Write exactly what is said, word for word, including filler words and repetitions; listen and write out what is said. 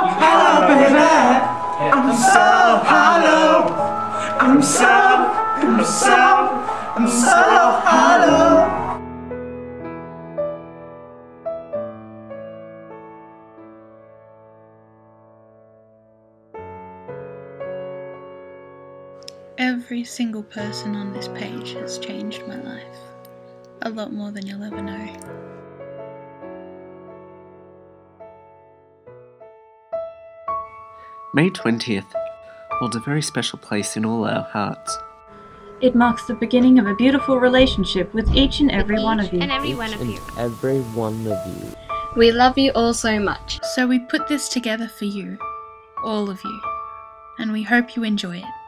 hollow, baby. I'm so hollow. I'm so, I'm so, I'm so hollow. Every single person on this page has changed my life. A lot more than you'll ever know. May twentieth holds a very special place in all our hearts. It marks the beginning of a beautiful relationship with each and every one of you. And every one of you. Every one of you. We love you all so much. So we put this together for you, all of you, and we hope you enjoy it.